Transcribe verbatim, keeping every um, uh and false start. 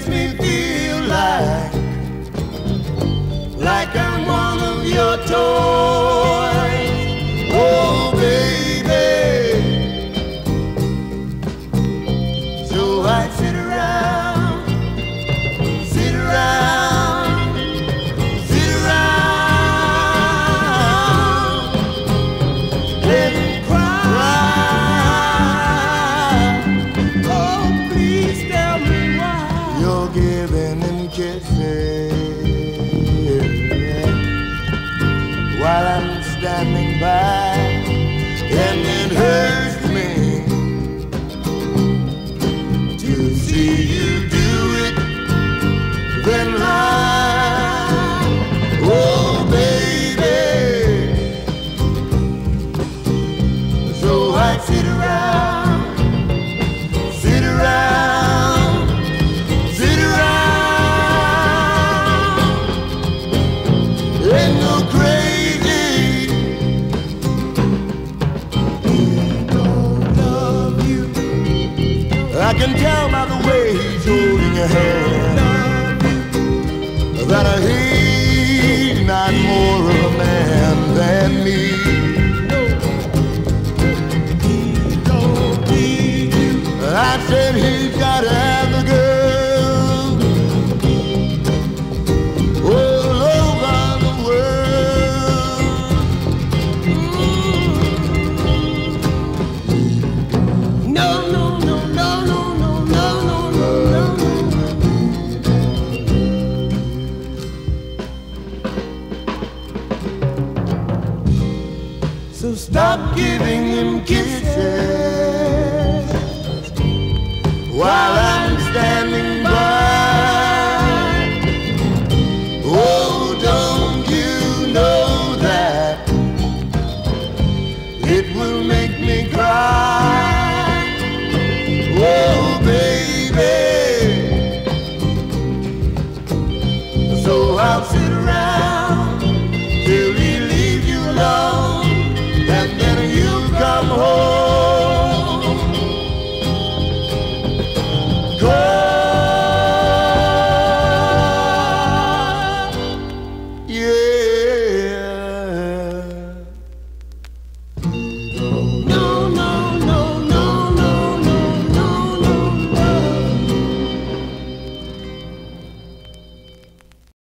makes me feel like, like I'm one of your toys. Oh, baby. So I sit around, sit around, sit around, let me cry. Oh, please tell me why you're giving him kisses while I'm standing by, and it hurts me to see you do it. Then lie, oh baby. So I sit around, sit around, sit around, and go crazy. He don't love you. I can tell by the way he's holding your hand that he's not more of a man than me. He don't need you. I said he's got to have the girl all over the world. Mm. No, no, no, no, no, no, no, no, no, no. So stop giving him kisses while I